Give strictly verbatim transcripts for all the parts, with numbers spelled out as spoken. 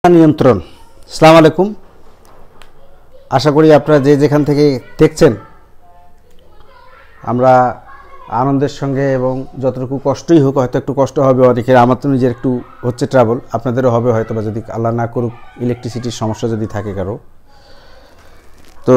নিয়ন্ত্রণ। আসসালামু আলাইকুম, আশা করি আপনারা যে যেখান থেকে দেখছেন আমরা আনন্দের সঙ্গে এবং যতটুকু কষ্টই হোক, হয়তো একটু কষ্ট হবে অনেকের, আমার তো নিজের একটু হচ্ছে ট্রাভেল, আপনাদেরও হবে হয়তো, বা যদি আল্লাহ না করুক ইলেকট্রিসিটির সমস্যা যদি থাকে কারো। তো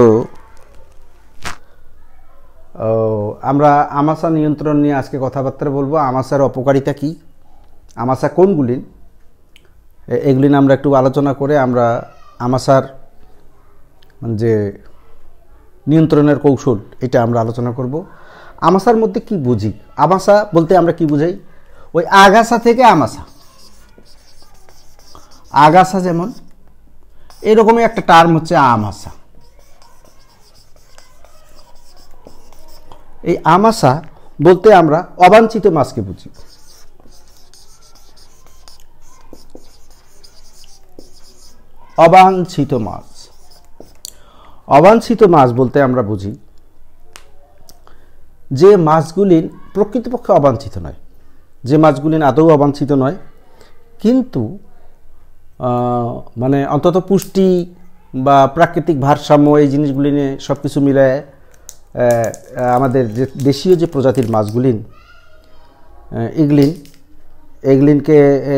আমরা আমাশা নিয়ন্ত্রণ নিয়ে আজকে কথাবার্তা বলবো। আমাশার অপকারিতা কী, আমাশা কোনগুলি, এগুলি আমরা একটু আলোচনা করে আমরা আমাশার যে নিয়ন্ত্রণের কৌশল এটা আমরা আলোচনা করব। আমাশার মধ্যে কি বুঝি, আমাশা বলতে আমরা কি বুঝাই, ওই আগাছা থেকে আমাশা, আগাছা যেমন এরকমই একটা টার্ম হচ্ছে আমাশা। এই আমাশা বলতে আমরা অবাঞ্ছিত মাছকে বুঝি। অবাঞ্ছিত মাছ, অবাঞ্ছিত মাছ বলতে আমরা বুঝি যে মাছগুলি প্রকৃতপক্ষে অবাঞ্ছিত নয়, যে মাছগুলি আদৌ অবাঞ্ছিত নয়, কিন্তু মানে অন্তত পুষ্টি বা প্রাকৃতিক ভারসাম্য এই জিনিসগুলি নিয়ে সব কিছু মিলায় আমাদের যে দেশীয় যে প্রজাতির মাছগুলি এগুলিন এগুলিনকে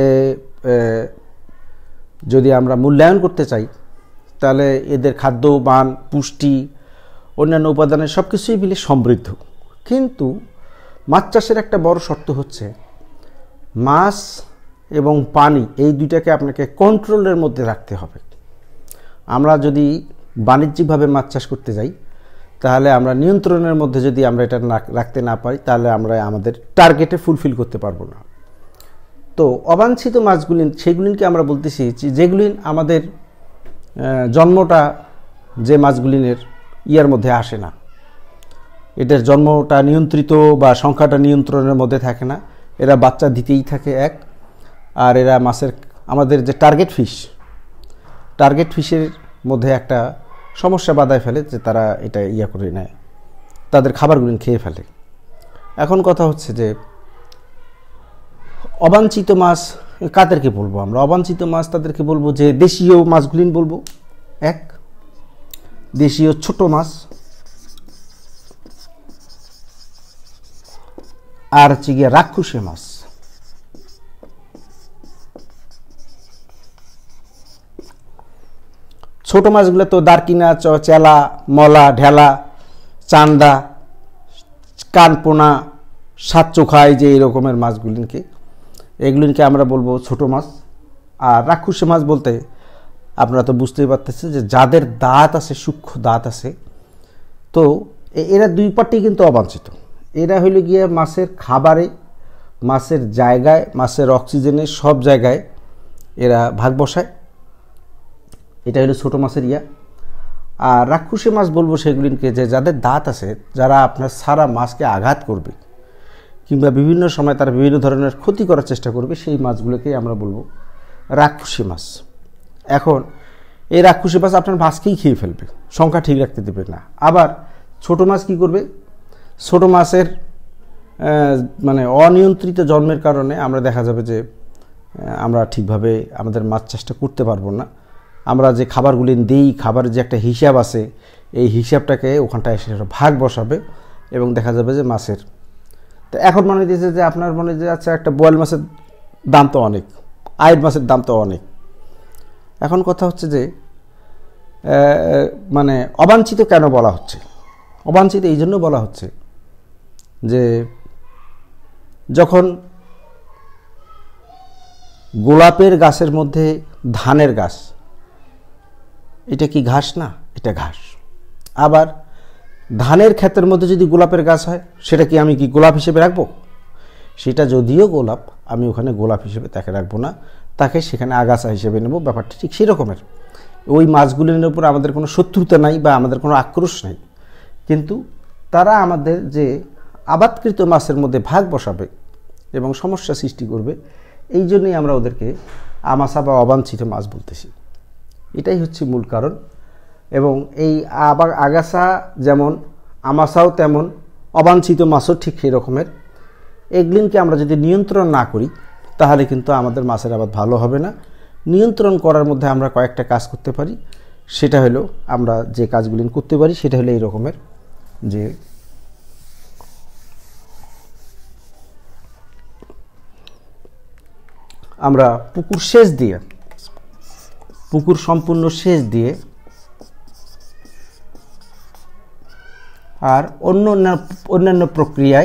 যদি আমরা মূল্যায়ন করতে চাই তাহলে এদের খাদ্য মান, পুষ্টি, অন্যান্য উপাদানের সব কিছুই মিলে সমৃদ্ধ। কিন্তু মাছ চাষের একটা বড় শর্ত হচ্ছে মাছ এবং পানি এই দুইটাকে আপনাকে কন্ট্রোলের মধ্যে রাখতে হবে। আমরা যদি বাণিজ্যিকভাবে মাছ চাষ করতে যাই তাহলে আমরা নিয়ন্ত্রণের মধ্যে যদি আমরা এটা না রাখতে না পারি তাহলে আমরা আমাদের টার্গেটে ফুলফিল করতে পারবো না। তো অবাঞ্ছিত মাছগুলি সেগুলিকে আমরা বলতেছি যেগুলি আমাদের জন্মটা যে মাছগুলিনের ইয়ার মধ্যে আসে না, এটার জন্মটা নিয়ন্ত্রিত বা সংখ্যাটা নিয়ন্ত্রণের মধ্যে থাকে না, এরা বাচ্চা দিতেই থাকে এক। আর এরা মাছের আমাদের যে টার্গেট ফিশ, টার্গেট ফিশের মধ্যে একটা সমস্যা বাধায় ফেলে যে তারা এটা ইয়া করে নেয়, তাদের খাবারগুলি খেয়ে ফেলে। এখন কথা হচ্ছে যে অবাঞ্ছিত মাছ কাদেরকে বলবো আমরা? অবাঞ্ছিত মাছ তাদেরকে বলবো যে দেশীয় মাছগুলিন বলবো, এক দেশীয় ছোট মাছ, আর হচ্ছে গিয়ে রাক্ষসে মাছ। ছোট মাছগুলো তো দারকিনা, চেলা, মলা, ঢেলা, চান্দা, কানপোনা, সাতচোখাই, যে এই রকমের মাছগুলিকে এগুলিকে আমরা বলবো ছোট মাছ। আর রাক্ষসে মাছ বলতে আপনারা তো বুঝতেই পারতেছেন যে যাদের দাঁত আছে, সূক্ষ্ম দাঁত আছে, তো এরা দুই পার্টি কিন্তু অবাঞ্ছিত। এরা হইলে গিয়ে মাছের খাবারে, মাছের জায়গায়, মাছের অক্সিজেনে, সব জায়গায় এরা ভাগ বসায়। এটা হলো ছোটো মাছের ইয়া। আর রাক্ষসে মাছ বলবো সেগুলিকে যে যাদের দাঁত আছে, যারা আপনার সারা মাছকে আঘাত করবে কিংবা বিভিন্ন সময় তারা বিভিন্ন ধরনের ক্ষতি করার চেষ্টা করবে, সেই মাছগুলোকেই আমরা বলবো রাক্ষসী মাছ। এখন এই রাক্ষসী মাছ আপনার মাছকেই খেয়ে ফেলবে, সংখ্যা ঠিক রাখতে দেবে না। আবার ছোট মাছ কি করবে, ছোট মাছের মানে অনিয়ন্ত্রিত জন্মের কারণে আমরা দেখা যাবে যে আমরা ঠিকভাবে আমাদের মাছ চাষটা করতে পারবো না। আমরা যে খাবারগুলি দিই, খাবারের যে একটা হিসাব আছে, এই হিসাবটাকে ওখানটায় এসে ভাগ বসাবে এবং দেখা যাবে যে মাছের, তো এখন মনে দিয়েছে যে আপনার মনে যে আচ্ছা একটা বোয়াল মাছের দাম তো অনেক, আইড মাছের দাম তো অনেক। এখন কথা হচ্ছে যে মানে অবাঞ্ছিত কেন বলা হচ্ছে? অবাঞ্ছিত এই জন্য বলা হচ্ছে যে যখন গোলাপের গাছের মধ্যে ধানের গাছ, এটা কি ঘাস না? এটা ঘাস। আবার ধানের ক্ষেতের মধ্যে যদি গোলাপের গাছ হয়, সেটা কি আমি কি গোলাপ হিসেবে রাখবো? সেটা যদিও গোলাপ, আমি ওখানে গোলাপ হিসেবে তাকে রাখবো না, তাকে সেখানে আগাছা হিসেবে নেব। ব্যাপারটা ঠিক সেই রকমের। ওই মাছগুলির উপর আমাদের কোনো শত্রুতা নাই বা আমাদের কোনো আক্রোশ নাই, কিন্তু তারা আমাদের যে আবাদকৃত মাছের মধ্যে ভাগ বসাবে এবং সমস্যা সৃষ্টি করবে, এই জন্যই আমরা ওদেরকে আমাশা বা অবাঞ্ছিত মাছ বলতেছি। এটাই হচ্ছে মূল কারণ। এবং এই আবার আগাছা যেমন, আমাশাও তেমন, অবাঞ্ছিত মাছও ঠিক সেই রকমের। এগুলিকে আমরা যদি নিয়ন্ত্রণ না করি তাহলে কিন্তু আমাদের মাছের আবাদ ভালো হবে না নিয়ন্ত্রণ করার মধ্যে আমরা কয়েকটা কাজ করতে পারি। সেটা হলো আমরা যে কাজগুলি করতে পারি সেটা হলো এই রকমের, যে আমরা পুকুর সেচ দিয়ে পুকুর সম্পূর্ণ সেচ দিয়ে আর অন্য অন্যান্য প্রক্রিয়ায়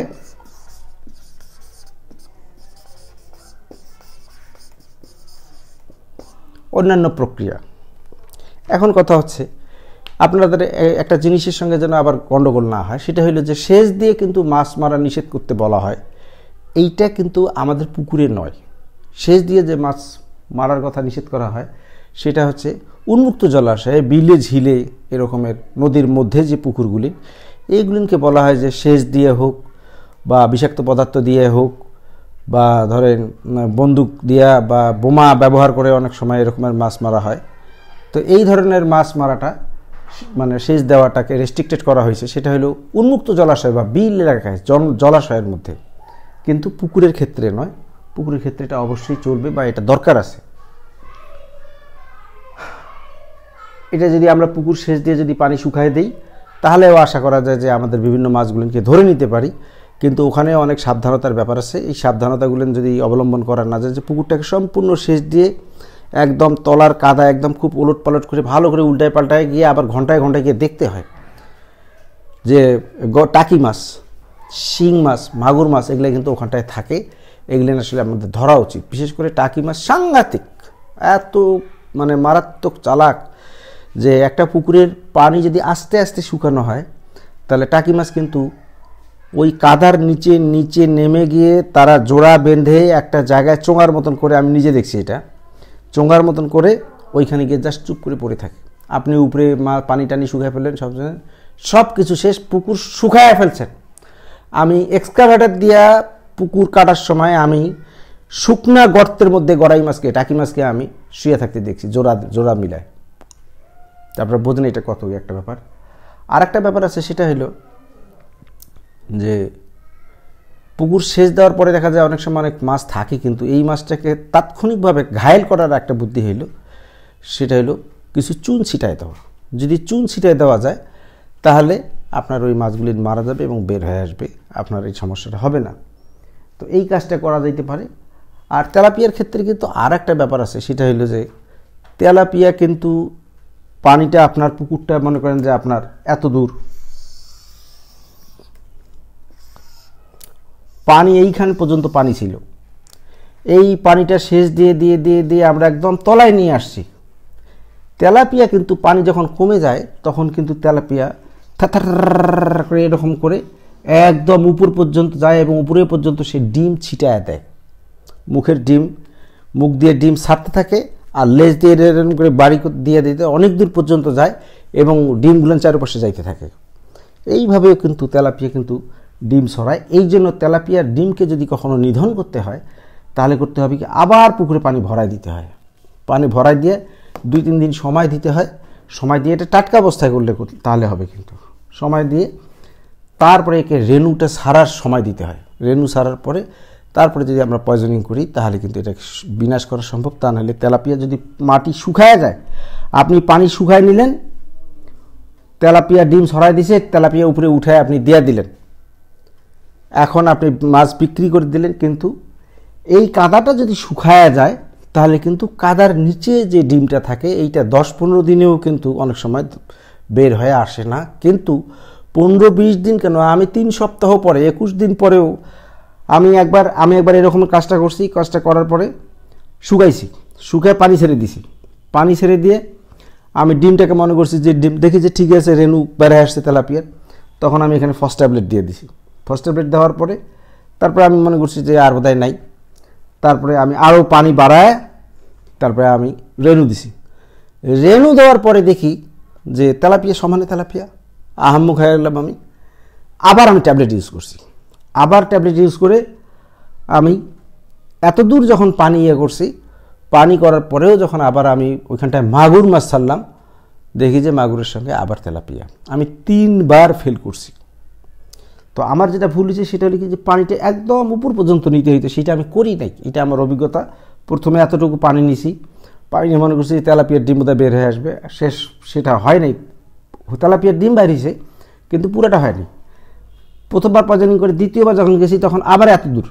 অন্যান্য প্রক্রিয়া এখন কথা হচ্ছে আপনাদের একটা জিনিসের সঙ্গে যেন আবার গন্ডগোল না হয়, সেটা হলো যে সেচ দিয়ে কিন্তু মাছ মারা নিষেধ করতে বলা হয়, এইটা কিন্তু আমাদের পুকুরে নয়। সেচ দিয়ে যে মাছ মারার কথা নিষেধ করা হয় সেটা হচ্ছে উন্মুক্ত জলাশয়ে, বিলে, ঝিলে, এরকমের নদীর মধ্যে যে পুকুরগুলি, এইগুলিকে বলা হয় যে সেচ দিয়ে হোক বা বিষাক্ত পদার্থ দিয়ে হোক বা ধরেন বন্দুক দিয়া বা বোমা ব্যবহার করে অনেক সময় এরকমের মাছ মারা হয়। তো এই ধরনের মাছ মারাটা মানে সেচ দেওয়াটাকে রেস্ট্রিক্টেড করা হয়েছে, সেটা হলো উন্মুক্ত জলাশয় বা বিল এলাকায় জলাশয়ের মধ্যে, কিন্তু পুকুরের ক্ষেত্রে নয়। পুকুরের ক্ষেত্রে এটা অবশ্যই চলবে বা এটা দরকার আছে। এটা যদি আমরা পুকুর সেচ দিয়ে যদি পানি শুকায় দিই তাহলেও আশা করা যায় যে আমাদের বিভিন্ন মাছগুলোকে ধরে নিতে পারি, কিন্তু ওখানে অনেক সাবধানতার ব্যাপার আছে। এই সাবধানতাগুলো যদি অবলম্বন করা না যায়, যে পুকুরটাকে সম্পূর্ণ সেচ দিয়ে একদম তলার কাদা একদম খুব উলট পালট করে ভালো করে উল্টায় পাল্টায় গিয়ে আবার ঘন্টায় ঘন্টায় গিয়ে দেখতে হয় যে টাকি মাছ, শিং মাছ, মাগুর মাছ এগুলো কিন্তু ওখানটায় থাকে, এগুলো আসলে আমাদের ধরা উচিত। বিশেষ করে টাকি মাছ সাংঘাতিক, এত মানে মারাত্মক চালাক যে একটা পুকুরের পানি যদি আস্তে আস্তে শুকানো হয় তাহলে টাকি মাছ কিন্তু ওই কাদার নিচে নিচে নেমে গিয়ে তারা জোড়া বেঁধে একটা জায়গায় চোঙার মতন করে, আমি নিজে দেখছি এটা, চোঙার মতন করে ওইখানে গিয়ে জাস্ট চুপ করে পড়ে থাকে। আপনি উপরে মা পানি টানি শুকায় ফেললেন, সব সব কিছু শেষ, পুকুর শুকায় ফেলছেন। আমি এক্সকাভেটর দিয়া পুকুর কাটার সময় আমি শুকনা গর্তের মধ্যে গড়াই মাছকে, টাকি মাছকে আমি শুয়ে থাকতে দেখছি জোড়া জোড়া মিলায়। তারপরে বোঝেন এটা কত একটা ব্যাপার। আর একটা ব্যাপার আছে, সেটা হলো যে পুকুর সেচ দেওয়ার পরে দেখা যায় অনেক সময় অনেক মাছ থাকে, কিন্তু এই মাছটাকে তাৎক্ষণিকভাবে ঘায়েল করার একটা বুদ্ধি হইল, সেটা হলো কিছু চুন ছিটায় দেওয়া। যদি চুন ছিটায় দেওয়া যায় তাহলে আপনার ওই মাছগুলি মারা যাবে এবং বের হয়ে আসবে, আপনার এই সমস্যাটা হবে না। তো এই কাজটা করা যাইতে পারে। আর তেলাপিয়ার ক্ষেত্রে কিন্তু আর একটা ব্যাপার আছে, সেটা হলো যে তেলাপিয়া কিন্তু পানিটা আপনার পুকুরটা মনে করেন যে আপনার এত দূর, পানি এইখান পর্যন্ত পানি ছিল, এই পানিটা সেচ দিয়ে দিয়ে দিয়ে দিয়ে আমরা একদম তলায় নিয়ে আসছি। তেলাপিয়া কিন্তু পানি যখন কমে যায় তখন কিন্তু তেলাপিয়া থাথার করে এরকম করে একদম উপর পর্যন্ত যায় এবং উপরে পর্যন্ত সে ডিম ছিটায় দেয়। মুখের ডিম, মুখ দিয়ে ডিম ছাড়তে থাকে আর লেজ দিয়ে এরকম করে বাড়ি দিয়ে দিতে অনেক দূর পর্যন্ত যায় এবং ডিমগুলো চারপাশে যাইতে থাকে। এইভাবেও কিন্তু তেলাপিয়া কিন্তু ডিম ছড়ায়। এই জন্য তেলাপিয়ার ডিমকে যদি কখনো নিধন করতে হয় তাহলে করতে হবে কি, আবার পুকুরে পানি ভরাই দিতে হয়। পানি ভরাই দিয়ে দুই তিন দিন সময় দিতে হয়। সময় দিয়ে এটা টাটকা অবস্থায় করলে তাহলে হবে, কিন্তু সময় দিয়ে তারপরে একে রেণুটা ছাড়ার সময় দিতে হয়। রেণু ছাড়ার পরে তারপরে যদি আমরা পয়জনিং করি তাহলে কিন্তু এটা বিনাশ করা সম্ভব। তা নাহলে তেলাপিয়া যদি মাটি শুকায় যায়, আপনি পানি শুকায় নিলেন, তেলাপিয়া ডিম ছড়াই দিছে, তেলাপিয়া উপরে উঠায় আপনি দিয়ে দিলেন, এখন আপনি মাছ বিক্রি করে দিলেন, কিন্তু এই কাদাটা যদি শুকায় যায় তাহলে কিন্তু কাদার নিচে যে ডিমটা থাকে এইটা দশ পনেরো দিনেও কিন্তু অনেক সময় বের হয়ে আসে না। কিন্তু পনেরো বিশ দিন কেন, আমি তিন সপ্তাহ পরে, একুশ দিন পরেও আমি একবার আমি একবার এরকম কাজটা করছি। কাজটা করার পরে শুকাইছি, শুকায় পানি ছেড়ে দিছি। পানি ছেড়ে দিয়ে আমি ডিমটাকে মনে করছি যে ডিম দেখি যে ঠিক আছে রেণু বেড়ে আসছে তেলাপিয়ার, তখন আমি এখানে ফার্স্ট ট্যাবলেট দিয়ে দিছি। ফার্স্ট ট্যাবলেট দেওয়ার পরে তারপরে আমি মনে করছি যে আর বোধহয় নাই, তারপরে আমি আরও পানি বাড়ায় তারপরে আমি রেণু দিছি। রেণু দেওয়ার পরে দেখি যে তেলাপিয়া সমানে তেলাপিয়া, আহাম্মুক হয়ে গেলাম আমি। আবার আমি ট্যাবলেট ইউজ করছি, আবার ট্যাবলেট ইউজ করে আমি এত দূর যখন পানি ইয়ে করছি, পানি করার পরেও যখন আবার আমি ওইখানটায় মাগুর মাছ ছাড়লাম, দেখি যে মাগুরের সঙ্গে আবার তেলাপিয়া। আমি তিনবার ফেল করছি। তো আমার যেটা ভুল হয়েছে সেটা হলো কি, যে পানিটা একদম উপর পর্যন্ত নিতে হইতো, সেটা আমি করি নাই। এটা আমার অভিজ্ঞতা। প্রথমে এতটুকু পানি নিছি, পানি নিয়ে মনে করছি তেলাপিয়ার ডিম বোধহয় বের হয়ে আসবে, শেষ সেটা হয় নাই। তেলাপিয়ার ডিম বেরিয়েছে কিন্তু পুরোটা হয়নি। প্রথমবার পয়জনিং করে দ্বিতীয়বার যখন গেছি তখন আবার এত দূর,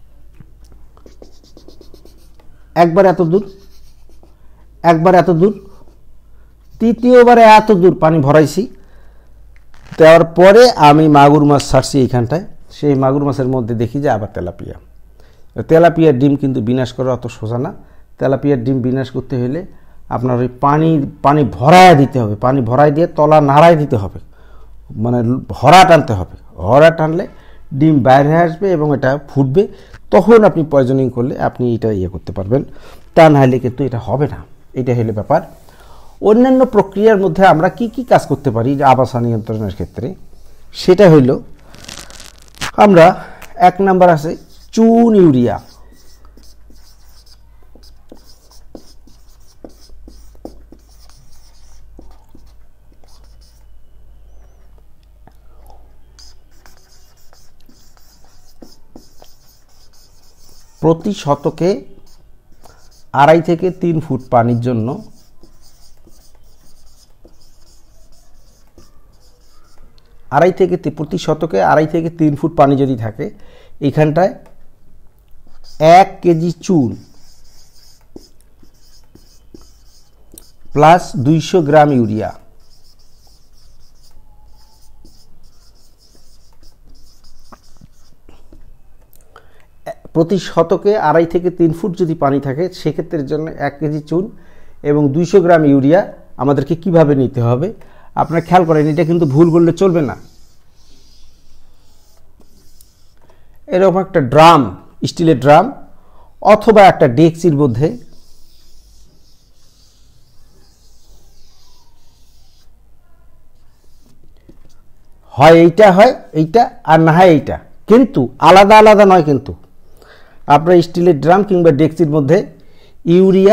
একবার এত দূর, একবার এত দূর, তৃতীয়বারে এত দূর পানি ভরাইছি। দেওয়ার পরে আমি মাগুর মাছ ছাড়ছি এইখানটায়, সেই মাগুর মাছের মধ্যে দেখি যে আবার তেলাপিয়া। তেলাপিয়ার ডিম কিন্তু বিনাশ করা অত সোজা না। তেলাপিয়ার ডিম বিনাশ করতে হলে আপনার ওই পানি পানি ভরায় দিতে হবে, পানি ভরায় দিয়ে তলা নাড়ায় দিতে হবে, মানে হরা টানতে হবে। হরা টানলে ডিম বাইরে হয়ে আসবে এবং এটা ফুটবে, তখন আপনি পয়জনিং করলে আপনি এটা ইয়ে করতে পারবেন। তা না হলে কিন্তু এটা হবে না। এটা হলে ব্যাপার। অন্যান্য প্রক্রিয়ার মধ্যে আমরা কি কি কাজ করতে পারি আবাসা নিয়ন্ত্রণের ক্ষেত্রে, সেটা হইল আমরা এক নাম্বার আছে চুন ইউরিয়া। প্রতি শতকে আড়াই থেকে তিন ফুট পানির জন্য আড়াই থেকে প্রতি শতকে আড়াই থেকে তিন ফুট পানি যদি থাকে, এইখানটায় এক কেজি চুন প্লাস দুইশো গ্রাম ইউরিয়া, প্রতি শতকে আড়াই থেকে তিন ফুট যদি পানি থাকে সেক্ষেত্রের জন্য এক কেজি চুন এবং দুইশো গ্রাম ইউরিয়া আমাদেরকে কিভাবে নিতে হবে আপনারা খেয়াল করেন। এটা কিন্তু ভুল করলে চলবে না। এরকম একটা ড্রাম, স্টিলের ড্রাম অথবা একটা ডেকচির মধ্যে হয় এইটা, হয় এইটা, আর না হয় এইটা, কিন্তু আলাদা আলাদা নয়। কিন্তু আপনার স্টিলের ড্রাম কিংবা ডেকচির মধ্যে ইউরিয়া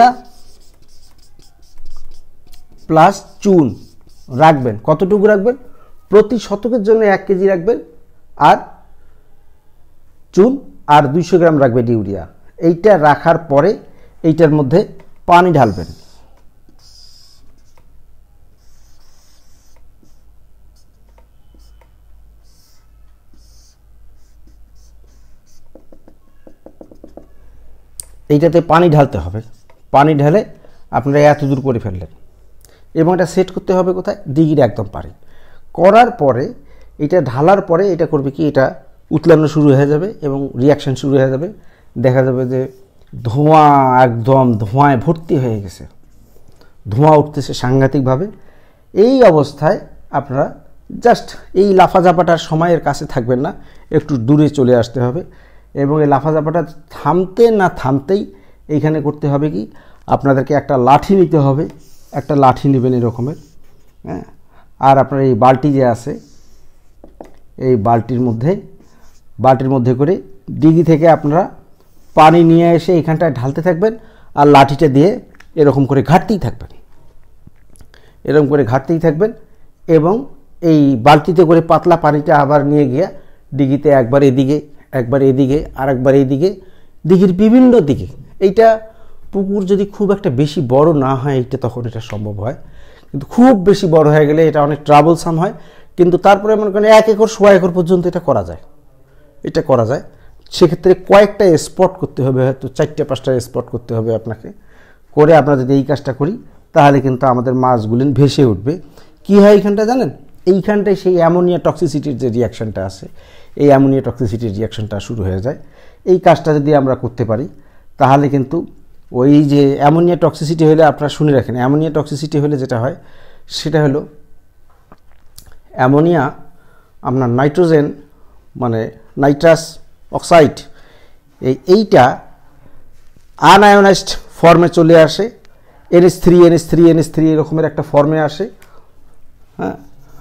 প্লাস চুন রাখবেন। কতটুকু রাখবেন? প্রতি শতকের জন্য এক কেজি রাখবেন, আর চুন আর দুইশো গ্রাম রাখবেন ইউরিয়া। এইটা রাখার পরে এইটার মধ্যে পানি ঢালবেন। এইটাতে পানি ঢালতে হবে। পানি ঢালে আপনারা এত দূর করে ফেললেন এবং এটা সেট করতে হবে কোথায়? ডিগির একদম পারে। করার পরে এটা ঢালার পরে এটা করবে কি, এটা উতলানো শুরু হয়ে যাবে এবং রিয়াকশান শুরু হয়ে যাবে। দেখা যাবে যে ধোঁয়া, একদম ধোঁয়ায় ভর্তি হয়ে গেছে, ধোঁয়া উঠতেছে সাংঘাতিকভাবে। এই অবস্থায় আপনারা জাস্ট এই লাফাঝাপাটার সময়ের কাছে থাকবেন না, একটু দূরে চলে আসতে হবে এবং এই লাফাঝাপাটা থামতে না থামতেই এইখানে করতে হবে কি, আপনাদেরকে একটা লাঠি নিতে হবে। একটা লাঠি নেবেন এরকমের, হ্যাঁ। আর আপনার এই বালতি যে আছে, এই বালতির মধ্যে বালতির মধ্যে করে ডিগি থেকে আপনারা পানি নিয়ে এসে এইখানটায় ঢালতে থাকবেন আর লাঠিটা দিয়ে এরকম করে ঘাটতেই থাকবেন, এরকম করে ঘাটতেই থাকবেন এবং এই বালতিতে করে পাতলা পানিটা আবার নিয়ে গিয়ে ডিগিতে একবার এদিকে, একবার এদিকে, আর একবার এইদিকে, দিঘির বিভিন্ন দিকে। এইটা পুকুর যদি খুব একটা বেশি বড় না হয় এইটা তখন এটা সম্ভব হয়, কিন্তু খুব বেশি বড় হয়ে গেলে এটা অনেক ট্রাবলসাম হয়। কিন্তু তারপরে মনে করেন এক একর সোয়া একর পর্যন্ত এটা করা যায়, এটা করা যায়। সেক্ষেত্রে কয়েকটা স্পট করতে হবে, হয়তো চারটে পাঁচটা স্পট করতে হবে আপনাকে। করে আমরা যদি এই কাজটা করি তাহলে কিন্তু আমাদের মাছগুলি ভেসে উঠবে। কি হয় এইখানটা জানেন? এইখানটায় সেই অ্যামোনিয়া টক্সিসিটির যে রিয়াকশানটা আছে, এই অ্যামোনিয়া টক্সিসিটির রিয়াকশানটা শুরু হয়ে যায়। এই কাজটা যদি আমরা করতে পারি তাহলে কিন্তু ওই যে অ্যামোনিয়া টক্সিসিটি হলে, আপনারা শুনে রাখেন, অ্যামোনিয়া টক্সিসিটি হলে যেটা হয় সেটা হলো অ্যামোনিয়া আপনার নাইট্রোজেন মানে নাইট্রাস অক্সাইড, এই এইটা আনআয়োনাইজড ফর্মে চলে আসে, NS three NS three NS three এরকমের একটা ফর্মে আসে, হ্যাঁ,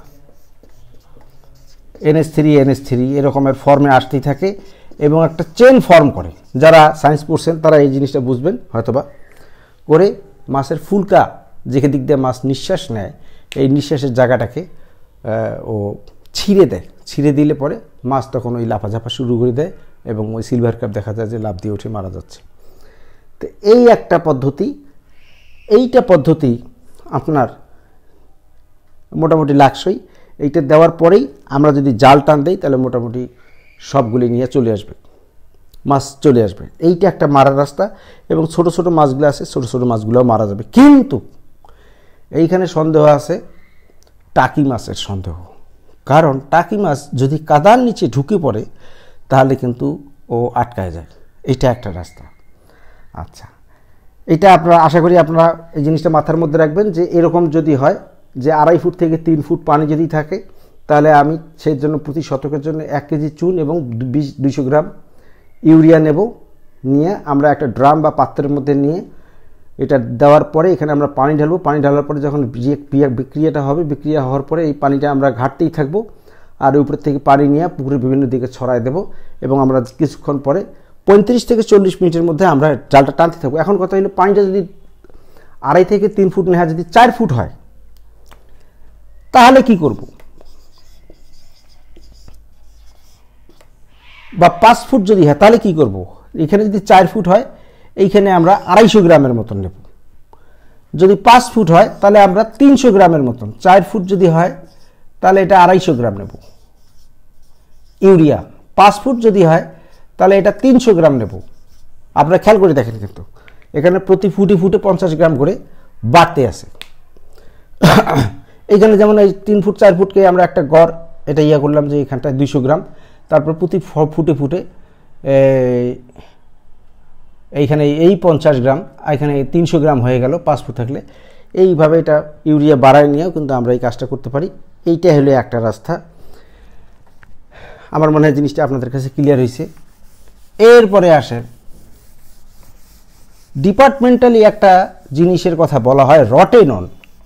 এনএস থ্রি এনএস থ্রি এরকমের ফর্মে আসতেই থাকে এবং একটা চেন ফর্ম করে। যারা সায়েন্স পড়ছেন তারা এই জিনিসটা বুঝবেন হয়তোবা। করে মাছের ফুলকা যেখান দিক দিয়ে মাছ নিঃশ্বাস নেয়, এই নিঃশ্বাসের জায়গাটাকে ও ছিঁড়ে দেয়। ছিঁড়ে দিলে পরে মাছ তখন ওই লাফাঝাপা শুরু করে দেয় এবং ওই সিলভার কাপ দেখা যায় যে লাফ দিয়ে উঠে মারা যাচ্ছে। তো এই একটা পদ্ধতি এইটা পদ্ধতি আপনার মোটামুটি লাগসই। এইটা দেওয়ার পরেই আমরা যদি জাল টান দিই তাহলে মোটামুটি সবগুলি নিয়ে চলে আসবে, মাছ চলে আসবে। এইটা একটা মারার রাস্তা, এবং ছোট ছোট মাছগুলো আছে, ছোট ছোট মাছগুলোও মারা যাবে। কিন্তু এইখানে সন্দেহ আছে, টাকি মাছের সন্দেহ। কারণ টাকি মাছ যদি কাদার নিচে ঢুকে পড়ে তাহলে কিন্তু ও আটকায় যায়। এইটা একটা রাস্তা। আচ্ছা, এটা আপনারা আশা করি আপনারা এই জিনিসটা মাথার মধ্যে রাখবেন যে এরকম যদি হয় যে আড়াই ফুট থেকে তিন ফুট পানি যদি থাকে, তাহলে আমি সেই জন্য প্রতি শতকের জন্য এক কেজি চুন এবং বিশ দুইশো গ্রাম ইউরিয়া নেব। নিয়ে আমরা একটা ড্রাম বা পাত্রের মধ্যে নিয়ে এটা দেওয়ার পরে এখানে আমরা পানি ঢালবো। পানি ঢালার পরে যখন বিক্রিয়াটা হবে, বিক্রিয়া হওয়ার পরে এই পানিটা আমরা ঘাটতেই থাকবো, আর উপর থেকে পানি নিয়ে পুকুরের বিভিন্ন দিকে ছড়ায় দেবো, এবং আমরা কিছুক্ষণ পরে পঁয়ত্রিশ থেকে চল্লিশ মিনিটের মধ্যে আমরা জালটা টানতে থাকবো। এখন কথা হলো, পানিটা যদি আড়াই থেকে তিন ফুট নেওয়া যদি চার ফুট হয় তাহলে কি করব, বা পাঁচ ফুট যদি হয় তাহলে কি করব। এখানে যদি চার ফুট হয় এইখানে আমরা আড়াইশো গ্রামের মতন নেব। যদি পাঁচ ফুট হয় তাহলে আমরা তিনশো গ্রামের মতন। চার ফুট যদি হয় তাহলে এটা আড়াইশো গ্রাম নেব ইউরিয়া। পাঁচ ফুট যদি হয় তাহলে এটা তিনশো গ্রাম নেব। আপনারা খেয়াল করে দেখেন, কিন্তু এখানে প্রতি ফুটে ফুটে পঞ্চাশ গ্রাম করে বাড়তে আছে। এইখানে যেমন এই তিন ফুট চার ফুটকে আমরা একটা গড় এটা ইয়া করলাম যে এখানটায় দুইশো গ্রাম, তারপর প্রতি ফুটে ফুটে এইখানে এই পঞ্চাশ গ্রাম, এখানে তিনশো গ্রাম হয়ে গেল পাঁচ ফুট থাকলে। এইভাবে এটা ইউরিয়া বাড়ায় নিয়েও কিন্তু আমরা এই কাজটা করতে পারি। এইটা হলো একটা রাস্তা। আমার মনে হয় জিনিসটা আপনাদের কাছে ক্লিয়ার হয়েছে। এরপরে আসেন, ডিপার্টমেন্টালি একটা জিনিসের কথা বলা হয় রটেনন।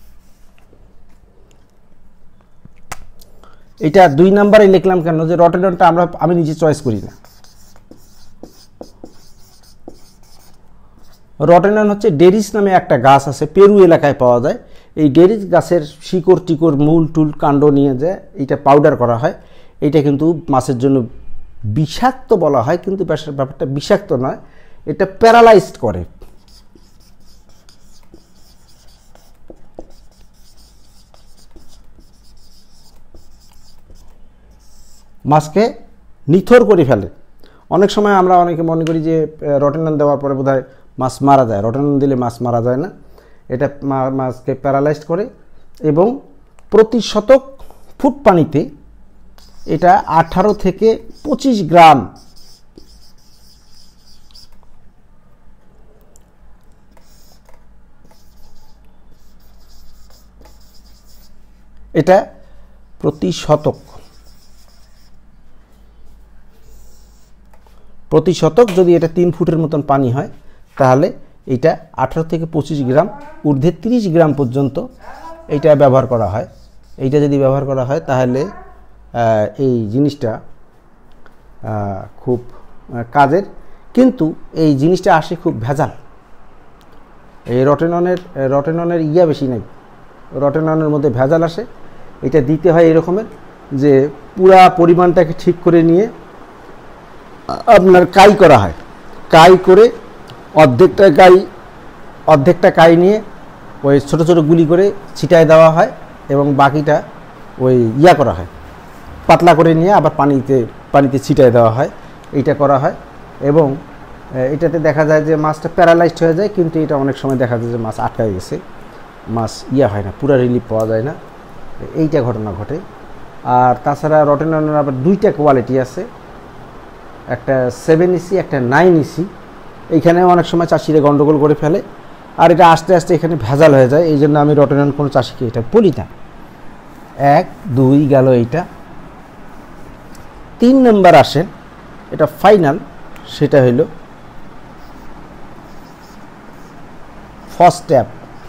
এটা দুই নাম্বারে লিখলাম কেন, যে রটেননটা আমরা আমি নিজে চয়েস করি না। রটেনন হচ্ছে ডেরিস নামে একটা গাছ আছে, পেরু এলাকায় পাওয়া যায়। এই ডেরিস গাছের শিকড় টিকড় মূল টুল কাণ্ড নিয়ে যায় এইটা পাউডার করা হয়। এইটা কিন্তু মাছের জন্য বিষাক্ত বলা হয়, কিন্তু ব্যাপারটা বিষাক্ত নয়, এটা প্যারালাইজড করে। মাছকে নিথর করে ফেলে। অনেক সময় আমরা অনেকে মনে করি যে রটেনন দেওয়ার পরে বোধহয় মাছ মারা যায়। রটেনন দিলে মাছ মারা যায় না, এটা মাছকে প্যারালাইজড করে। এবং প্রতি শতক ফুট পানিতে এটা আঠারো থেকে পঁচিশ গ্রাম এটা প্রতি শতক প্রতি শতক যদি এটা তিন ফুটের মতন পানি হয় তাহলে এটা আঠারো থেকে পঁচিশ গ্রাম, ঊর্ধ্বে তিরিশ গ্রাম পর্যন্ত এইটা ব্যবহার করা হয়। এইটা যদি ব্যবহার করা হয় তাহলে এই জিনিসটা খুব কাজের। কিন্তু এই জিনিসটা আসে খুব ভেজাল। এই রটেননের রটেননের ইয়া বেশি নাই, রটেননের মধ্যে ভেজাল আসে। এটা দিতে হয় এরকমের যে পুরা পরিমাণটাকে ঠিক করে নিয়ে আপনার কাই করা হয়। কাই করে অর্ধেকটা কাই অর্ধেকটা কাই নিয়ে ওই ছোটো ছোটো গুলি করে ছিটায় দেওয়া হয়, এবং বাকিটা ওই ইয়া করা হয়, পাতলা করে নিয়ে আবার পানিতে পানিতে ছিটায় দেওয়া হয়। এইটা করা হয়, এবং এটাতে দেখা যায় যে মাছটা প্যারালাইজড হয়ে যায়, কিন্তু এটা অনেক সময় দেখা যায় যে মাছ আটকায় গেছে, মাছ ইয়া হয় না, পুরা রিলিফ পাওয়া যায় না। এইটা ঘটনা ঘটে। আর তাছাড়া রটেননের আবার দুইটা কোয়ালিটি আছে, একটা সেভেন ইসি একটা নাইন ইসি। এইখানে অনেক সময় চাষিরা গন্ডগোল করে ফেলে, আর এটা আস্তে আস্তে এখানে ভেজাল হয়ে যায়। এই জন্য আমি রটেনন কোনো চাষিকে এটা বলি না। এক দুই গেল এইটা। তিন নম্বর আসেন, এটা ফাইনাল, সেটা হইল ফসট্যাপ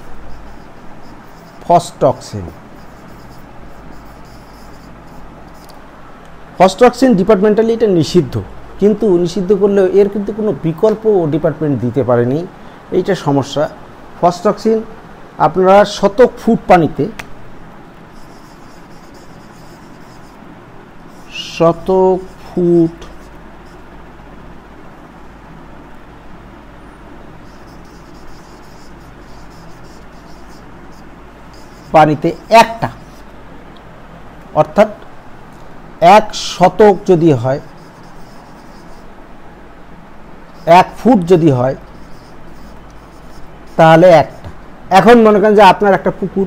ফসটক্সিন। ফসটক্সিন ডিপার্টমেন্টালি এটা নিষিদ্ধ, কিন্তু নিষিদ্ধ করলেও এর কিন্তু কোনো বিকল্প ডিপার্টমেন্ট দিতে পারেনি, এইটা সমস্যা। ফসটক্সিন আপনারা শতক ফুট পানিতে শতক ফুট পানিতে একটা, অর্থাৎ এক শতক যদি হয়, এক ফুট যদি হয় তাহলে একটা। এখন মনে করেন যে আপনার একটা পুকুর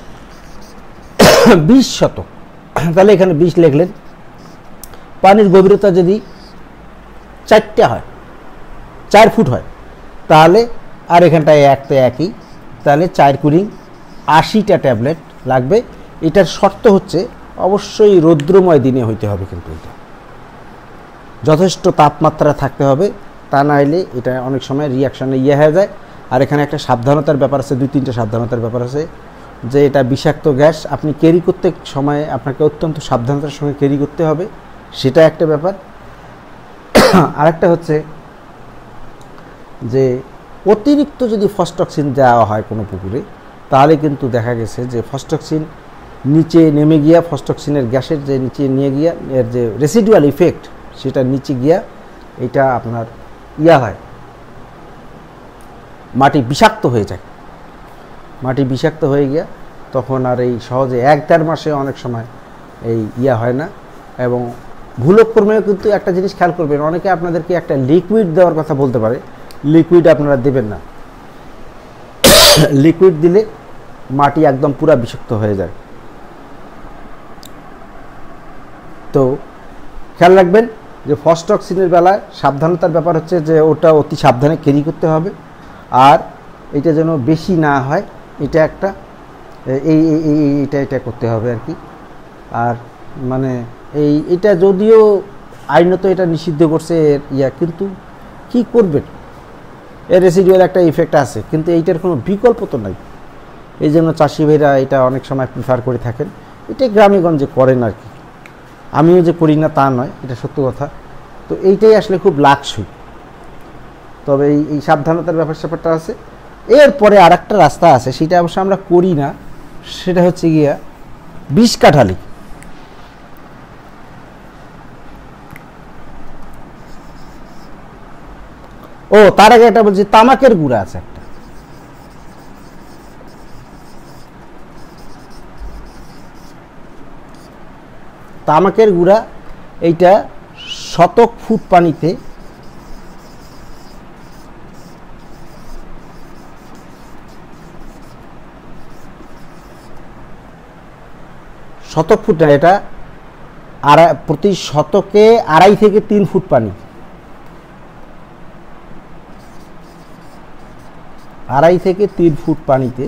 বিশ শতক, তাহলে এখানে বিশ লিখলেন। পানির গভীরতা যদি চারটে হয়, চার ফুট হয়, তাহলে আর এখানটায় এক তো একই, তাহলে চার কুড়ি আশিটা ট্যাবলেট লাগবে। এটার শর্ত হচ্ছে অবশ্যই রৌদ্রময় দিনে হইতে হবে, কিন্তু এটা যথেষ্ট তাপমাত্রা থাকতে হবে, তা না হলে এটা অনেক সময় রিয়াকশানে ইয়ে হয়ে যায়। আর এখানে একটা সাবধানতার ব্যাপার আছে, দুই তিনটা সাবধানতার ব্যাপার আছে, যে এটা বিষাক্ত গ্যাস, আপনি ক্যারি করতে সময় আপনাকে অত্যন্ত সাবধানতার সঙ্গে ক্যারি করতে হবে, সেটা একটা ব্যাপার। আরেকটা হচ্ছে যে অতিরিক্ত যদি ফসটক্সিন দেওয়া হয় কোনো পুকুরে, তাহলে কিন্তু দেখা গেছে যে ফসটক্সিন নিচে নেমে গিয়া, ফসটক্সিনের গ্যাসের যে নিচে নিয়ে গিয়া এর যে রেসিডুয়াল ইফেক্ট, সেটা নিচে গিয়া এটা আপনার ইয়া হয়, মাটি বিষাক্ত হয়ে যায়। মাটি বিষাক্ত হয়ে গিয়া তখন আর এই সহজে এক দেড় মাসে অনেক সময় এই ইয়া হয় না। এবং ভুলক্রমেও কিন্তু একটা জিনিস খেয়াল করবেন, অনেকে আপনাদেরকে একটা লিকুইড দেওয়ার কথা বলতে পারে, লিকুইড আপনারা দেবেন না। লিকুইড দিলে মাটি একদম পুরা বিষাক্ত হয়ে যায়। তো খেয়াল রাখবেন যে ফসটক্সিনের বেলায় সাবধানতার ব্যাপার হচ্ছে যে ওটা অতি সাবধানে ক্যারি করতে হবে, আর এটা যেন বেশি না হয়, এটা একটা এই এইটা এটা করতে হবে আর কি। আর মানে এই এটা যদিও আইনত এটা নিষিদ্ধ করছে এর ইয়া, কিন্তু কি করবেন, এর রেসিডুয়াল একটা ইফেক্ট আছে, কিন্তু এইটার কোনো বিকল্প তো নাই। এই জন্য চাষি ভাইরা এটা অনেক সময় প্রিফার করে থাকেন। এটা গ্রামে গঞ্জে করেন আর কি, আমিও যে করি না তা নয়, এটা সত্য কথা। তো এইটাই আসলে খুব লাক্সই, তবে এই এই সাবধানতার ব্যাপার স্যাপারটা আছে। এরপরে আর একটা রাস্তা আছে, সেটা অবশ্য আমরা করি না, সেটা হচ্ছে গিয়া বিষ কাঠালি। ও তার আগে একটা বলছি, তামাকের গুঁড়া আছে একটা। তামাকের গুঁড়া এইটা শতক ফুট পানিতে শতক ফুট না, এটা আড়াই প্রতি শতকে আড়াই থেকে তিন ফুট পানি, আড়াই থেকে তিন ফুট পানিতে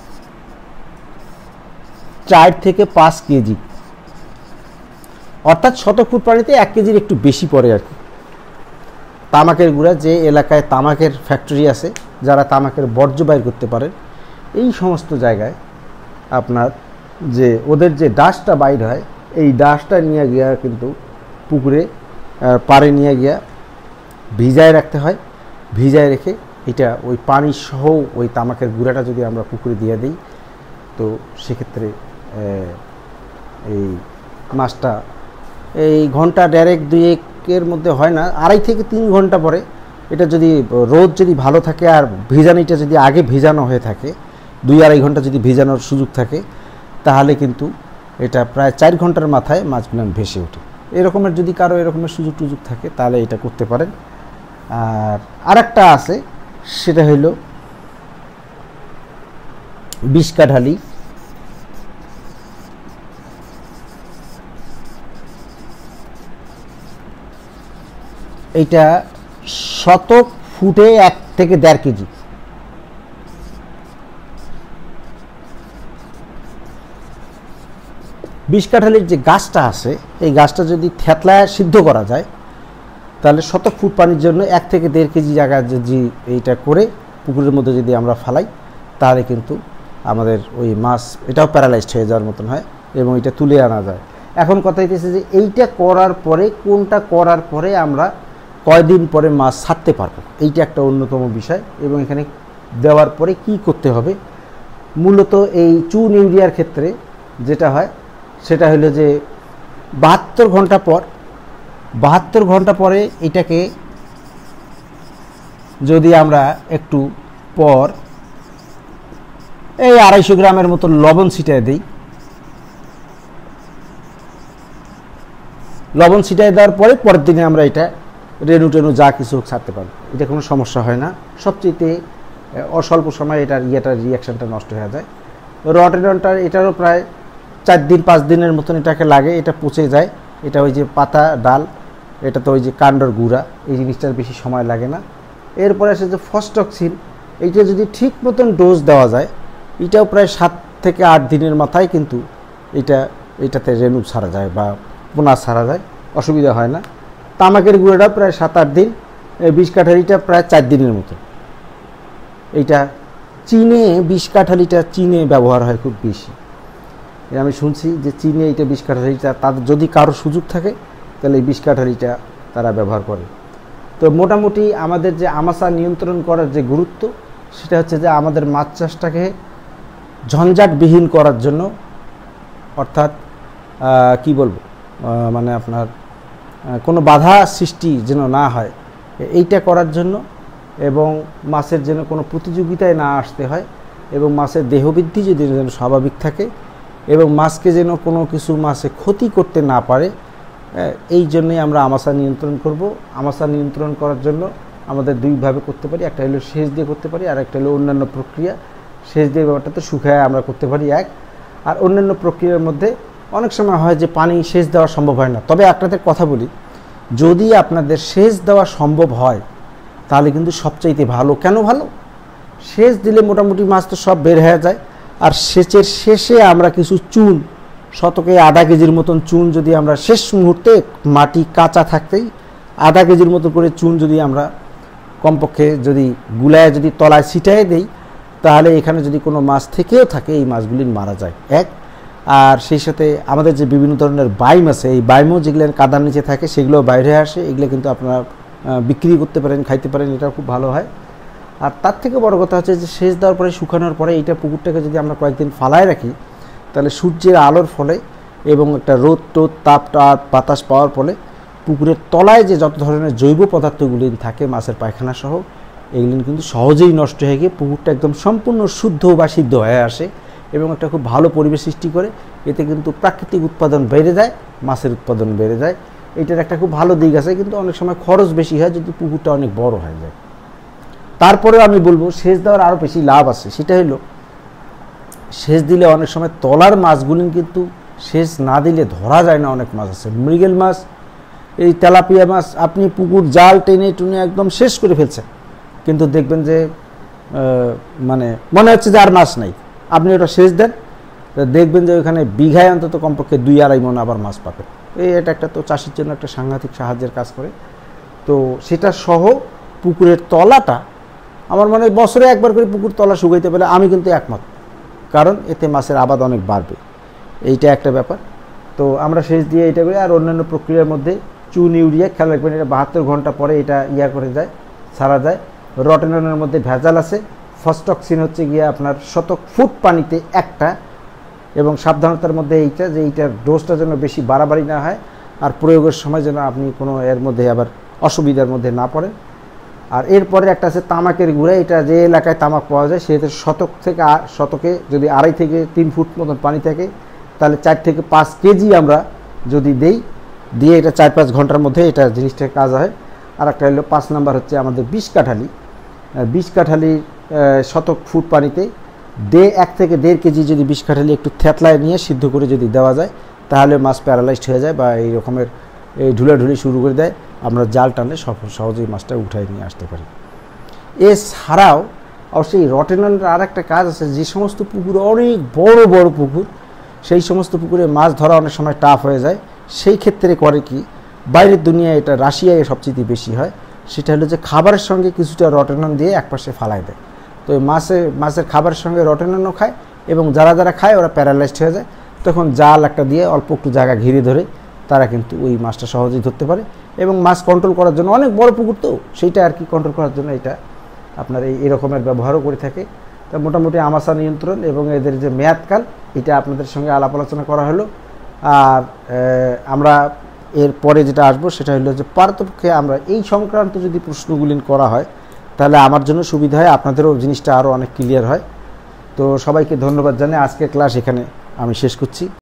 চার থেকে পাঁচ কেজি, অর্থাৎ শতক ফুট পানিতে এক কেজির একটু বেশি পড়ে আর কি। তামাকের গুঁড়া, যে এলাকায় তামাকের ফ্যাক্টরি আছে, যারা তামাকের বর্জ্য বাইর করতে পারেন, এই সমস্ত জায়গায় আপনার যে ওদের যে ডাস্টটা বাইর হয়, এই ডাস্টটা নিয়ে গিয়া কিন্তু পুকুরে পাড়ে নিয়ে গিয়া ভিজায় রাখতে হয়। ভিজায় রেখে এটা ওই পানি সহ ওই তামাকের গুঁড়াটা যদি আমরা পুকুরে দিয়ে দিই, তো সেক্ষেত্রে এই মাছটা এই ঘন্টা দেড়েক দুয়েকের মধ্যে হয় না, আড়াই থেকে তিন ঘন্টা পরে এটা যদি রোদ যদি ভালো থাকে আর ভিজানিটা যদি আগে ভিজানো হয়ে থাকে, দুই আড়াই ঘন্টা যদি ভিজানোর সুযোগ থাকে, তাহলে কিন্তু এটা প্রায় চার ঘন্টার মাথায় মাছগুলো ভেসে ওঠে। এরকমের যদি কারো এরকমের সুযোগ টুযোগ থাকে তাহলে এটা করতে পারেন। আর আরেকটা আছে, সেটা হইল বিষ কাঠালি। এইটা শতক ফুটে এক থেকে দেড় কেজি। বিষ কাঠালির যে গাছটা আছে, এই গাছটা যদি থেতলায় সিদ্ধ করা যায়, তাহলে শতক ফুট পানির জন্য এক থেকে দেড় কেজি জায়গা যদি এইটা করে পুকুরের মধ্যে যদি আমরা ফালাই, তাহলে কিন্তু আমাদের ওই মাছ এটাও প্যারালাইজড হয়ে যাওয়ার মতন হয় এবং এটা তুলে আনা যায়। এখন কথা হইতেছে যে এইটা করার পরে, কোনটা করার পরে আমরা কয়দিন পরে মাছ ছাড়তে পারবো, এইটা একটা অন্যতম বিষয়। এবং এখানে দেওয়ার পরে কি করতে হবে, মূলত এই চুন ইউরিয়ার ক্ষেত্রে যেটা হয় সেটা হলো যে বাহাত্তর ঘন্টা পর বাহাত্তর ঘন্টা পরে এটাকে যদি আমরা একটু পর এই আড়াইশো গ্রামের মতো লবণ ছিটায় দিই। লবণ ছিটাই দেওয়ার পরে পরের দিনে আমরা এটা রেনু টেনু যা কিছু ছাড়তে পারবো, এটা কোনো সমস্যা হয় না। সবচেয়ে অস্বল্প সময় এটার ইয়েটার রিয়াকশানটা নষ্ট হয়ে যায়। রটেননটার এটারও প্রায় চার দিন পাঁচ দিনের মতন এটাকে লাগে, এটা পচে যায়। এটা ওই যে পাতা ডাল, এটা তো ওই যে কাণ্ডর গুঁড়া, এই জিনিসটার বেশি সময় লাগে না। এরপরে আসে যে ফসটক্সিন, এইটা যদি ঠিক মতন ডোজ দেওয়া যায়, এটাও প্রায় সাত থেকে আট দিনের মাথায় কিন্তু এটা এটাতে রেনু ছাড়া যায় বা পোনা ছাড়া যায়, অসুবিধা হয় না। তামাকের গুঁড়োটা প্রায় সাত আট দিন, বিষ কাঠালিটা প্রায় চার দিনের মতো। এইটা চীনে বিষ কাঠালিটা চীনে ব্যবহার হয় খুব বেশি, আমি শুনছি যে চীনে এইটা বিষ কাঠালিটা তাদের যদি কারো সুযোগ থাকে তাহলে এই বিষ কাঠালিটা তারা ব্যবহার করে। তো মোটামুটি আমাদের যে আমাশা নিয়ন্ত্রণ করার যে গুরুত্ব, সেটা হচ্ছে যে আমাদের মাছ চাষটাকে ঝঞ্ঝাটবিহীন করার জন্য, অর্থাৎ কি বলবো মানে আপনার কোনো বাধা সৃষ্টি যেন না হয় এইটা করার জন্য, এবং মাছের যেন কোনো প্রতিযোগিতায় না আসতে হয়, এবং মাছের দেহবৃদ্ধি যদি যেন স্বাভাবিক থাকে, এবং মাছকে যেন কোনো কিছু মাছে ক্ষতি করতে না পারে, এই জন্যই আমরা আমাশা নিয়ন্ত্রণ করব। আমাশা নিয়ন্ত্রণ করার জন্য আমাদের দুইভাবে করতে পারি, একটা হলো সেচ দিয়ে করতে পারি, আর একটা হলো অন্যান্য প্রক্রিয়া। সেচ দিয়ে ব্যাপারটা তো শুকায় আমরা করতে পারি এক, আর অন্যান্য প্রক্রিয়ার মধ্যে অনেক সময় হয় যে পানি সেচ দেওয়া সম্ভব হয় না। তবে আপনাদের কথা বলি, যদি আপনাদের সেচ দেওয়া সম্ভব হয় তাহলে কিন্তু সবচাইতে ভালো। কেন ভালো? সেচ দিলে মোটামুটি মাছ তো সব বের হয়ে যায়, আর সেচের শেষে আমরা কিছু চুন, শতকে আধা কেজির মতন চুন যদি আমরা শেষ মুহূর্তে মাটি কাঁচা থাকতেই আধা কেজির মতো করে চুন যদি আমরা কমপক্ষে যদি গুলায় যদি তলায় ছিটায় দেই, তাহলে এখানে যদি কোনো মাছ থেকেও থাকে এই মাছগুলি মারা যায় এক। আর সেই সাথে আমাদের যে বিভিন্ন ধরনের বাইম আছে, এই বাইমও যেগুলো কাদার নিচে থাকে সেগুলো বাইরে আসে, এগুলো কিন্তু আপনারা বিক্রি করতে পারেন, খাইতে পারেন, এটা খুব ভালো হয়। আর তার থেকে বড় কথা হচ্ছে যে সেচ দেওয়ার পরে শুকানোর পরে এইটা পুকুরটাকে যদি আমরা কয়েকদিন ফালায় রাখি, তাহলে সূর্যের আলোর ফলে এবং একটা রোদ টোদ তাপ টাপ বাতাস পাওয়ার ফলে পুকুরের তলায় যে যত ধরনের জৈব পদার্থগুলি থাকে মাছের পায়খানা সহ, এগুলি কিন্তু সহজেই নষ্ট হয়ে গিয়ে পুকুরটা একদম সম্পূর্ণ শুদ্ধ বা সিদ্ধ হয়ে আসে এবং একটা খুব ভালো পরিবেশ সৃষ্টি করে। এতে কিন্তু প্রাকৃতিক উৎপাদন বেড়ে যায়, মাছের উৎপাদন বেড়ে যায়। এটার একটা খুব ভালো দিক আছে, কিন্তু অনেক সময় খরচ বেশি হয় যদি পুকুরটা অনেক বড় হয়ে যায়। তারপরেও আমি বলবো সেচ দেওয়ার আরও বেশি লাভ আছে। সেটা হলো সেচ দিলে অনেক সময় তলার মাছগুলি কিন্তু সেচ না দিলে ধরা যায় না। অনেক মাছ আছে, মৃগেল মাছ, এই তেলাপিয়া মাছ, আপনি পুকুর জাল টেনে টুনে একদম শেষ করে ফেলছেন, কিন্তু দেখবেন যে মানে মনে হচ্ছে যে আর মাছ নাই। আপনি ওটা সেচ দেন, দেখবেন যে ওইখানে বিঘায় অন্তত কমপক্ষে দুই আড়াই মন আবার মাছ পাবেন। এই এটা একটা তো চাষির জন্য একটা সাংঘাতিক সাহায্যের কাজ করে। তো সেটা সহ পুকুরের তলাটা আমার মনে হয় বছরে একবার করে পুকুর তলা শুকাইতে পারলে আমি কিন্তু একমত, কারণ এতে মাছের আবাদ অনেক বাড়বে। এইটা একটা ব্যাপার। তো আমরা সেচ দিয়ে এটা করি। আর অন্যান্য প্রক্রিয়ার মধ্যে চুন ইউরিয়া খেয়াল রাখবেন, এটা বাহাত্তর ঘন্টা পরে এটা ইয়া করে যায়, ছাড়া যায়। রটেননের মধ্যে ভেজাল আছে। ফসটক্সিন হচ্ছে গিয়ে আপনার শতক ফুট পানিতে একটা, এবং সাবধানতার মধ্যে এইটা যে এইটার ডোজটা যেন বেশি বাড়াবাড়ি না হয়, আর প্রয়োগের সময় যেন আপনি কোনো এর মধ্যে আবার অসুবিধার মধ্যে না পড়েন। আর এরপরে একটা আছে তামাকের গুঁড়া। এটা যে এলাকায় তামাক পাওয়া যায় সেটা শতক থেকে শতকে যদি আড়াই থেকে তিন ফুট মতন পানি থাকে, তাহলে চার থেকে পাঁচ কেজি আমরা যদি দেই, দিয়ে এটা চার পাঁচ ঘন্টার মধ্যে এটা জিনিসটার কাজ হয়। আর একটা হলো পাঁচ নাম্বার হচ্ছে আমাদের বিষ কাঠালি। বিষ কাঠালির শতক ফুট পানিতে দে এক থেকে দেড় কেজি যদি বিষ কাঠালি একটু থেতলায় নিয়ে সিদ্ধ করে যদি দেওয়া যায়, তাহলে মাছ প্যারালাইজড হয়ে যায় বা এই রকমের এই ঢুলাঢুলি শুরু করে দেয়। আমরা জাল টানলে সহজেই মাছটা উঠাই নিয়ে আসতে পারি। এছাড়াও অবশ্যই রটেনলের আর একটা কাজ আছে, যে সমস্ত পুকুর অনেক বড় বড় পুকুর, সেই সমস্ত পুকুরে মাছ ধরা অনেক সময় টাফ হয়ে যায়। সেই ক্ষেত্রে করে কি, বাইরের দুনিয়ায় এটা রাশিয়ায় সবচেয়ে বেশি হয়, সেটা হলো যে খাবারের সঙ্গে কিছুটা রটেনন দিয়ে একপাশে ফালাই দেয়। তো মাছে মাছের খাবারের সঙ্গে রটেননও খায়, এবং যারা যারা খায় ওরা প্যারালাইজড হয়ে যায়। তখন জাল একটা দিয়ে অল্প একটু জায়গা ঘিরে ধরে তারা কিন্তু ওই মাছটা সহজেই ধরতে পারে। এবং মাছ কন্ট্রোল করার জন্য, অনেক বড় পুকুর তো সেইটা আর কি কন্ট্রোল করার জন্য এটা আপনার এই এরকমের ব্যবহারও করে থাকে। তা মোটামুটি আমাশা নিয়ন্ত্রণ এবং এদের যে মেয়াদকাল, এটা আপনাদের সঙ্গে আলাপ আলোচনা করা হলো। আর আমরা এর পরে যেটা আসবো সেটা হলো যে পারতপক্ষে আমরা এই সংক্রান্ত যদি প্রশ্নগুলি করা হয় তাহলে আমার জন্য সুবিধা হয়, আপনাদেরও জিনিসটা আরও অনেক ক্লিয়ার হয়। তো সবাইকে ধন্যবাদ জানিয়ে আজকের ক্লাস এখানে আমি শেষ করছি।